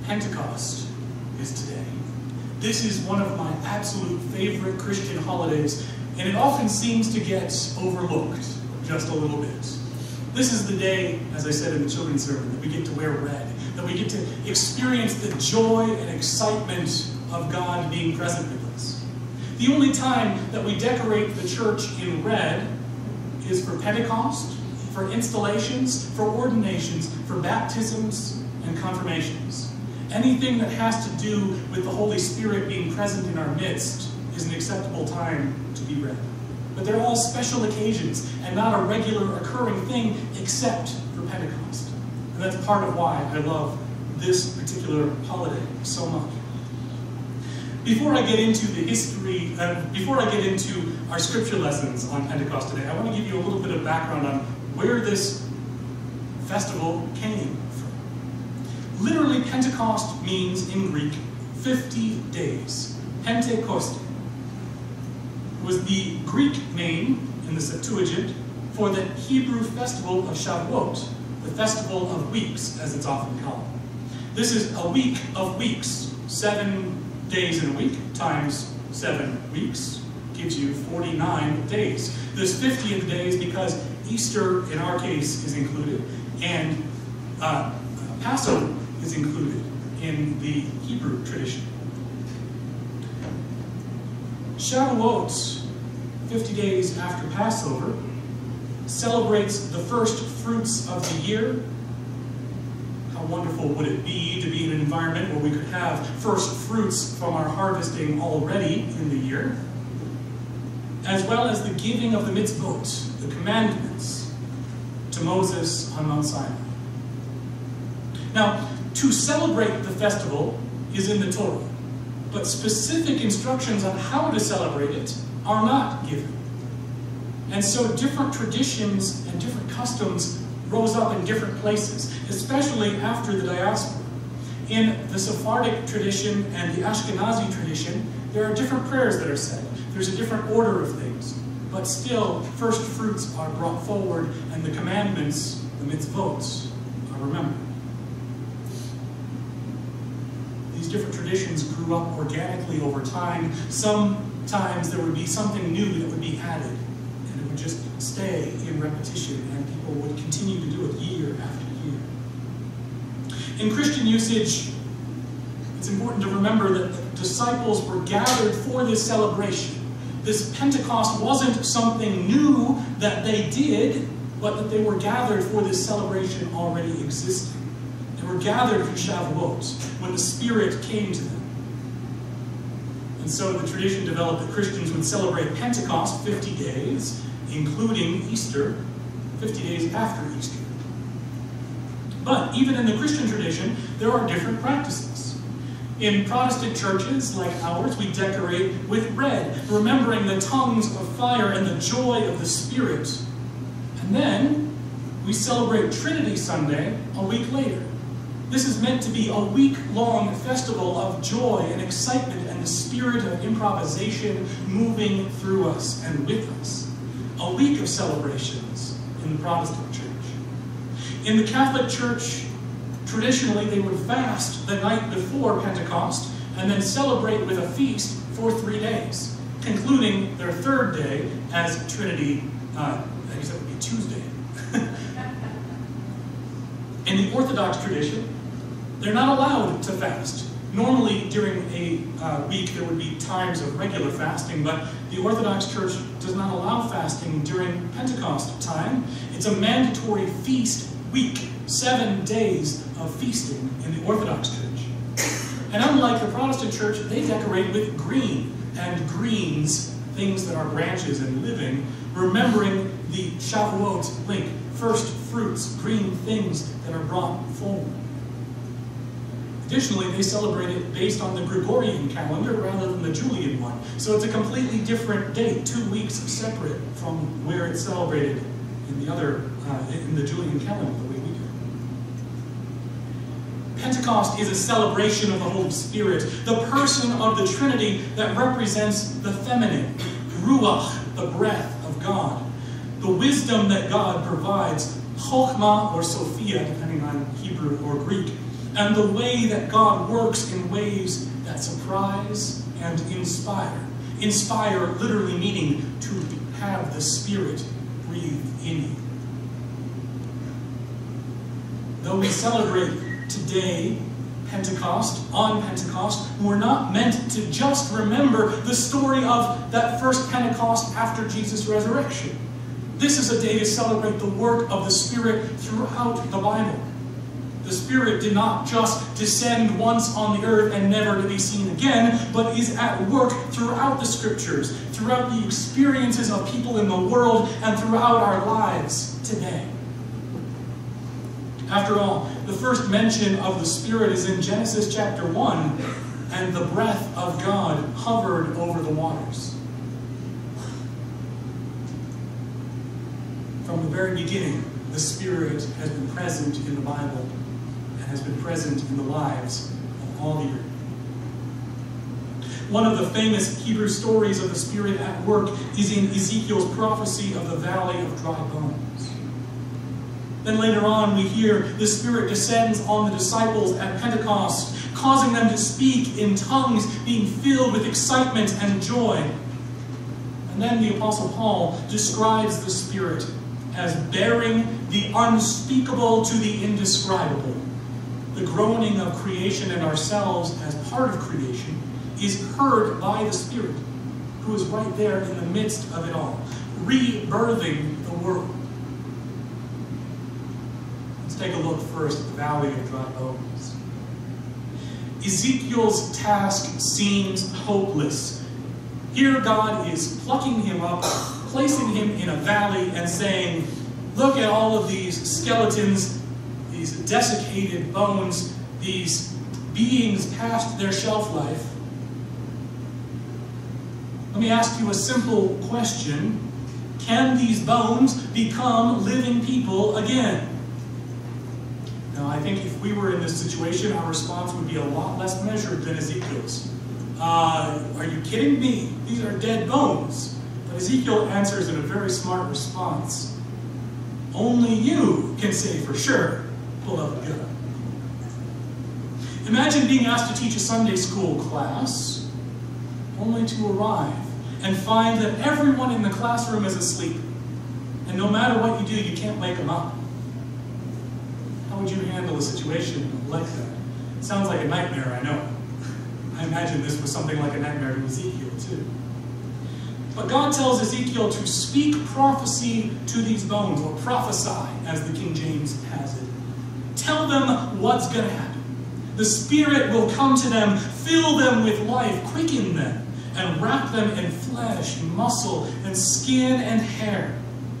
Pentecost is today. This is one of my absolute favorite Christian holidays, and it often seems to get overlooked just a little bit. This is the day, as I said in the children's sermon, that we get to wear red, that we get to experience the joy and excitement of God being present with us. The only time that we decorate the church in red is for Pentecost, for installations, for ordinations, for baptisms, and confirmations. Anything that has to do with the Holy Spirit being present in our midst is an acceptable time to be red. But they're all special occasions and not a regular occurring thing except for Pentecost. And that's part of why I love this particular holiday so much. Before I get into the history, before I get into our scripture lessons on Pentecost today, I want to give you a little bit of background on where this festival came from. Literally, Pentecost means in Greek 50 days. Pentecost was the Greek name in the Septuagint for the Hebrew festival of Shavuot, the festival of weeks, as it's often called. This is a week of weeks. 7 days in a week times 7 weeks gives you 49 days. This 50th day is because Easter, in our case, is included, and Passover is included in the Hebrew tradition. Shavuot, 50 days after Passover, celebrates the first fruits of the year. How wonderful would it be to be in an environment where we could have first fruits from our harvesting already in the year, as well as the giving of the mitzvot, the commandments, to Moses on Mount Sinai. Now, to celebrate the festival is in the Torah, but specific instructions on how to celebrate it are not given. And so different traditions and different customs rose up in different places, especially after the diaspora. In the Sephardic tradition and the Ashkenazi tradition, there are different prayers that are said. There's a different order of things. But still, first fruits are brought forward, and the commandments, the mitzvot, are remembered. These different traditions grew up organically over time. Sometimes there would be something new that would be added, and it would just stay in repetition, and people would continue to do it year after year. In Christian usage, it's important to remember that the disciples were gathered for this celebration. This Pentecost wasn't something new that they did, but that they were gathered for this celebration already existing. They were gathered for Shavuot, when the Spirit came to them. And so the tradition developed that Christians would celebrate Pentecost 50 days, including Easter, 50 days after Easter. But even in the Christian tradition, there are different practices. In Protestant churches like ours, we decorate with red, remembering the tongues of fire and the joy of the Spirit. And then we celebrate Trinity Sunday a week later. This is meant to be a week-long festival of joy and excitement and the spirit of improvisation moving through us and with us. A week of celebrations in the Protestant church. In the Catholic Church, traditionally they would fast the night before Pentecost and then celebrate with a feast for 3 days, concluding their third day as Trinity, I guess that would be Tuesday. In the Orthodox tradition, they're not allowed to fast. Normally, during a week, there would be times of regular fasting, but the Orthodox Church does not allow fasting during Pentecost time. It's a mandatory feast week, 7 days of feasting in the Orthodox Church. And unlike the Protestant Church, they decorate with green and greens, things that are branches and living, remembering the Shavuot link, first fruits, green things that are brought forward. Additionally, they celebrate it based on the Gregorian calendar rather than the Julian one. So it's a completely different date, 2 weeks separate from where it's celebrated in the other, in the Julian calendar, the way we do. Pentecost is a celebration of the Holy Spirit, the person of the Trinity that represents the feminine, Ruach, the breath of God, the wisdom that God provides, Chokhmah or Sophia, depending on Hebrew or Greek, and the way that God works in ways that surprise and inspire. Inspire literally meaning to have the Spirit breathe in you. Though we celebrate today Pentecost, on Pentecost, we're not meant to just remember the story of that first Pentecost after Jesus' resurrection. This is a day to celebrate the work of the Spirit throughout the Bible. The Spirit did not just descend once on the earth and never to be seen again, but is at work throughout the Scriptures, throughout the experiences of people in the world, and throughout our lives today. After all, the first mention of the Spirit is in Genesis chapter 1, and the breath of God hovered over the waters. From the very beginning, the Spirit has been present in the Bible and has been present in the lives of all the earth. One of the famous Hebrew stories of the Spirit at work is in Ezekiel's prophecy of the valley of dry bones. Then later on we hear the Spirit descends on the disciples at Pentecost, causing them to speak in tongues, being filled with excitement and joy. And then the Apostle Paul describes the Spirit as bearing the unspeakable to the indescribable. The groaning of creation and ourselves as part of creation is heard by the Spirit, who is right there in the midst of it all, rebirthing the world. Let's take a look first at the valley of dry bones. Ezekiel's task seems hopeless. Here God is plucking him up, placing him in a valley and saying, look at all of these skeletons, these desiccated bones, these beings past their shelf life. Let me ask you a simple question. Can these bones become living people again? Now, I think if we were in this situation, our response would be a lot less measured than Ezekiel's. Are you kidding me? These are dead bones. But Ezekiel answers in a very smart response. Only you can say for sure, beloved God. Imagine being asked to teach a Sunday school class, only to arrive and find that everyone in the classroom is asleep. And no matter what you do, you can't wake them up. How would you handle a situation like that? It sounds like a nightmare, I know. I imagine this was something like a nightmare to Ezekiel, too. But God tells Ezekiel to speak prophecy to these bones, or prophesy, as the King James has it. Tell them what's going to happen. The Spirit will come to them, fill them with life, quicken them, and wrap them in flesh, and muscle, and skin, and hair.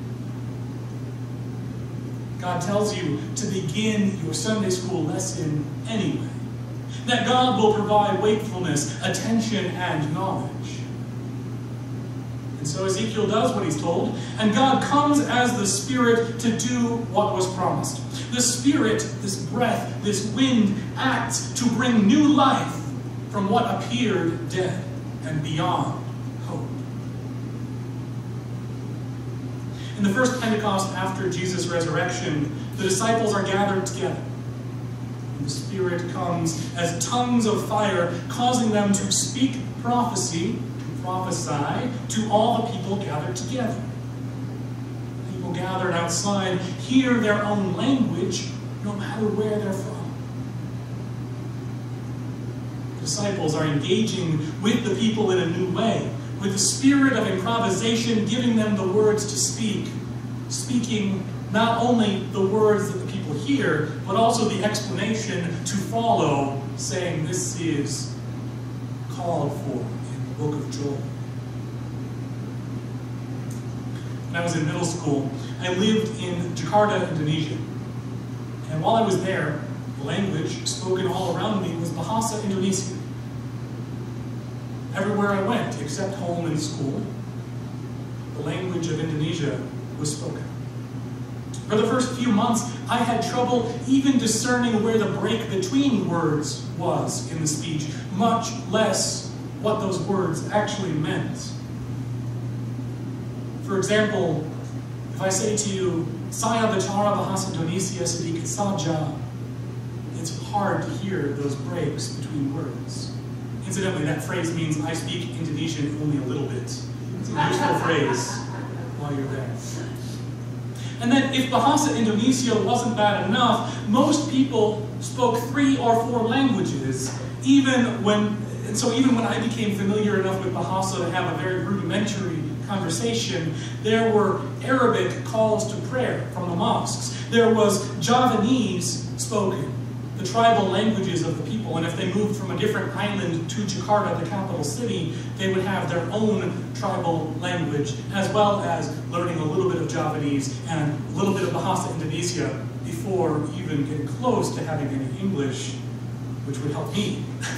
God tells you to begin your Sunday school lesson anyway. That God will provide wakefulness, attention, and knowledge. And so Ezekiel does what he's told, and God comes as the Spirit to do what was promised. The Spirit, this breath, this wind, acts to bring new life from what appeared dead and beyond hope. In the first Pentecost after Jesus' resurrection, the disciples are gathered together. And the Spirit comes as tongues of fire, causing them to speak prophecy, to prophesy to all the people gathered together. People gathered outside hear their own language, no matter where they're from. Disciples are engaging with the people in a new way, with the spirit of improvisation giving them the words to speak, speaking not only the words that the people hear, but also the explanation to follow, saying this is called for in the book of Joel. When I was in middle school, I lived in Jakarta, Indonesia. And while I was there, the language spoken all around me was Bahasa Indonesia. Everywhere I went, except home and school, the language of Indonesia was spoken. For the first few months, I had trouble even discerning where the break between words was in the speech, much less what those words actually meant. For example, if I say to you, saya bicara bahasa Indonesia sedikit saja, it's hard to hear those breaks between words. Incidentally, that phrase means I speak Indonesian only a little bit. It's a useful phrase while you're there. And then if Bahasa Indonesia wasn't bad enough, most people spoke 3 or 4 languages, even when I became familiar enough with Bahasa to have a very rudimentary conversation, there were Arabic calls to prayer from the mosques. There was Javanese spoken, the tribal languages of the people, and if they moved from a different island to Jakarta, the capital city, they would have their own tribal language, as well as learning a little bit of Javanese and a little bit of Bahasa Indonesia before even getting close to having any English, which would help me.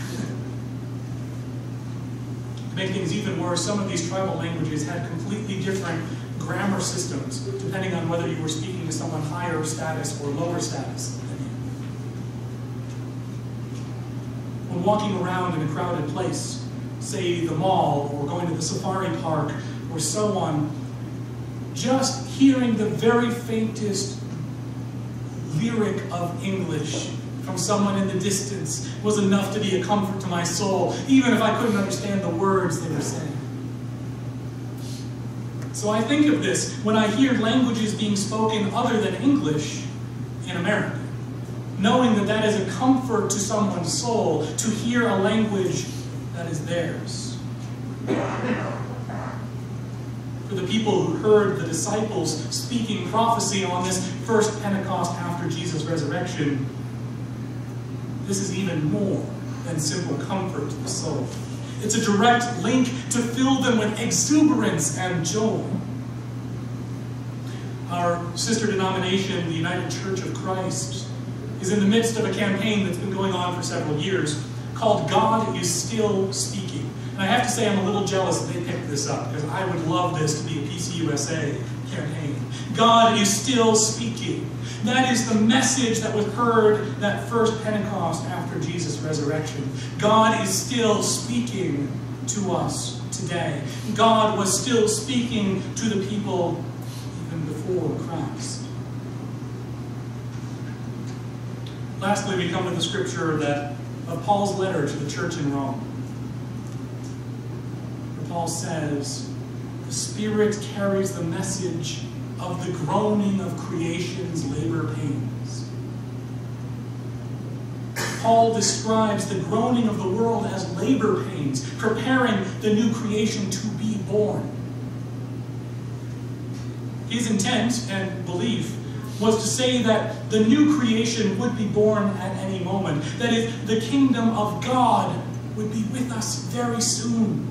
To make things even worse, some of these tribal languages had completely different grammar systems, depending on whether you were speaking to someone higher status or lower status than you. When walking around in a crowded place, say the mall or going to the safari park or so on, just hearing the very faintest lyric of English from someone in the distance was enough to be a comfort to my soul, even if I couldn't understand the words they were saying. So I think of this when I hear languages being spoken other than English in America, knowing that that is a comfort to someone's soul to hear a language that is theirs. For the people who heard the disciples speaking prophecy on this first Pentecost after Jesus' resurrection, this is even more than simple comfort to the soul. It's a direct link to fill them with exuberance and joy. Our sister denomination, the United Church of Christ, is in the midst of a campaign that's been going on for several years called God is Still Speaking. And I have to say I'm a little jealous that they picked this up, because I would love this to be a PCUSA campaign. God is still speaking. That is the message that was heard that first Pentecost after Jesus' resurrection. God is still speaking to us today. God was still speaking to the people even before Christ. Lastly, we come to the scripture of Paul's letter to the church in Rome. Where Paul says, the Spirit carries the message of the groaning of creation's labor pains. Paul describes the groaning of the world as labor pains, preparing the new creation to be born. His intent and belief was to say that the new creation would be born at any moment. That is, the kingdom of God would be with us very soon.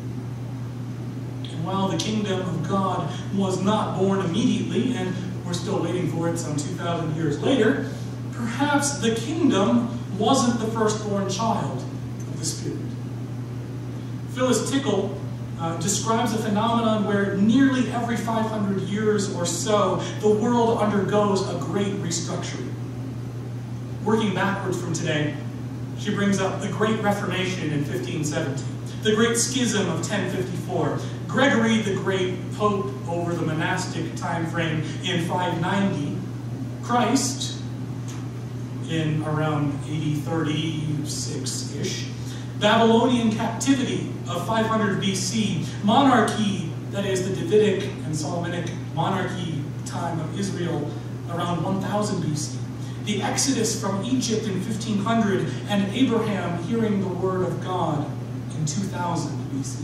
And while the kingdom of God was not born immediately, and we're still waiting for it some 2,000 years later, perhaps the kingdom wasn't the firstborn child of the Spirit. Phyllis Tickle describes a phenomenon where nearly every 500 years or so, the world undergoes a great restructuring. Working backwards from today, she brings up the Great Reformation in 1570, the Great Schism of 1054, Gregory the Great, Pope over the monastic time frame in 590, Christ in around 8036-ish, Babylonian captivity of 500 BC, monarchy, that is the Davidic and Solomonic monarchy time of Israel around 1000 BC, the Exodus from Egypt in 1500, and Abraham hearing the word of God in 2000 BC.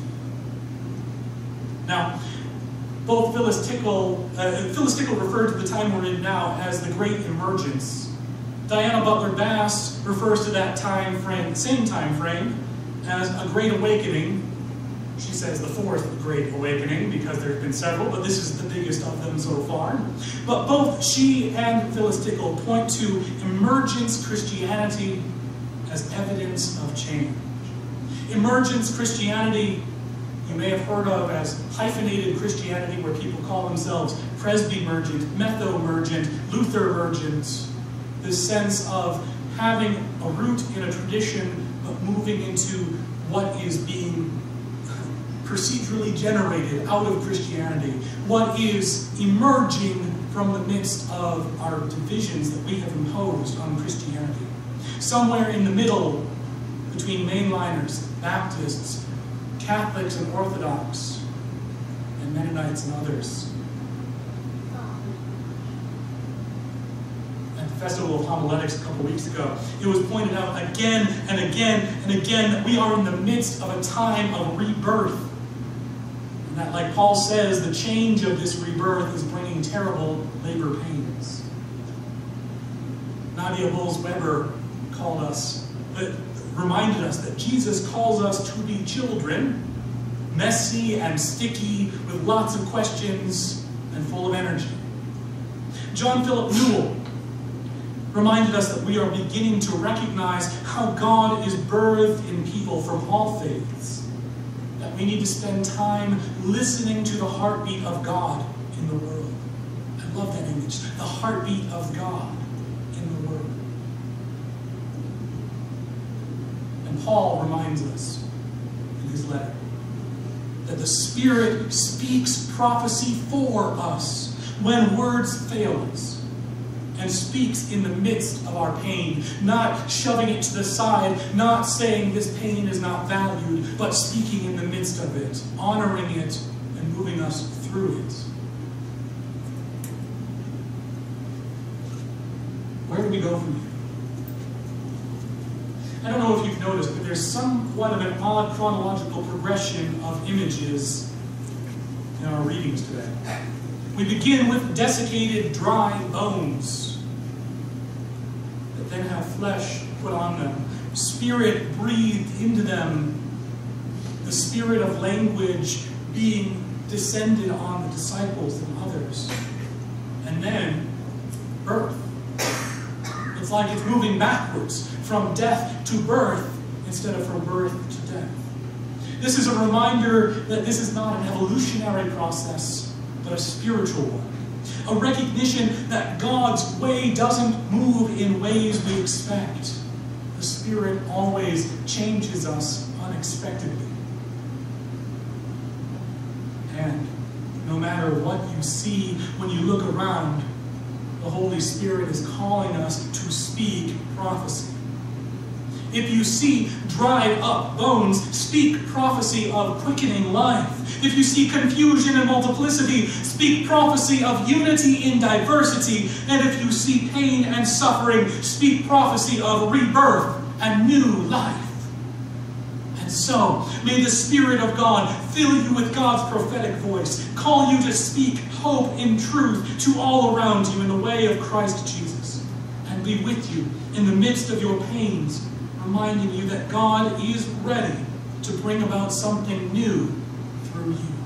Now, both Phyllis Tickle referred to the time we're in now as the Great Emergence. Diana Butler Bass refers to that same time frame, as a Great Awakening. She says the fourth Great Awakening, because there have been several, but this is the biggest of them so far. But both she and Phyllis Tickle point to emergence Christianity as evidence of change. Emergence Christianity, you may have heard of as hyphenated Christianity, where people call themselves Presbyterian, Metho-emergent, Luther-emergent. This sense of having a root in a tradition, but moving into what is being procedurally generated out of Christianity, what is emerging from the midst of our divisions that we have imposed on Christianity. somewhere in the middle between mainliners, Baptists, Catholics and Orthodox, and Mennonites and others. At the Festival of Homiletics a couple weeks ago, it was pointed out again and again and again that we are in the midst of a time of rebirth. And that, like Paul says, the change of this rebirth is bringing terrible labor pains. Nadia Bowles-Weber reminded us that Jesus calls us to be children, messy and sticky, with lots of questions and full of energy. John Philip Newell reminded us that we are beginning to recognize how God is birthed in people from all faiths, that we need to spend time listening to the heartbeat of God in the world. I love that image, the heartbeat of God in the world. And Paul reminds us in his letter that the Spirit speaks prophecy for us when words fail us, and speaks in the midst of our pain, not shoving it to the side, not saying this pain is not valued, but speaking in the midst of it, honoring it, and moving us through it. Where do we go from here? I don't know if you've noticed, but there's somewhat of an odd chronological progression of images in our readings today. We begin with desiccated, dry bones that then have flesh put on them, spirit breathed into them, the spirit of language being descended on the disciples and others. And then birth. It's like it's moving backwards from death to birth instead of from birth to death. This is a reminder that this is not an evolutionary process, but a spiritual one. A recognition that God's way doesn't move in ways we expect. The Spirit always changes us unexpectedly. And no matter what you see when you look around, the Holy Spirit is calling us to speak prophecy. If you see dried up bones, speak prophecy of quickening life. If you see confusion and multiplicity, speak prophecy of unity in diversity. And if you see pain and suffering, speak prophecy of rebirth and new life. And so, may the Spirit of God fill you with God's prophetic voice, call you to speak hope in truth to all around you in the way of Christ Jesus, and be with you in the midst of your pains, reminding you that God is ready to bring about something new through you.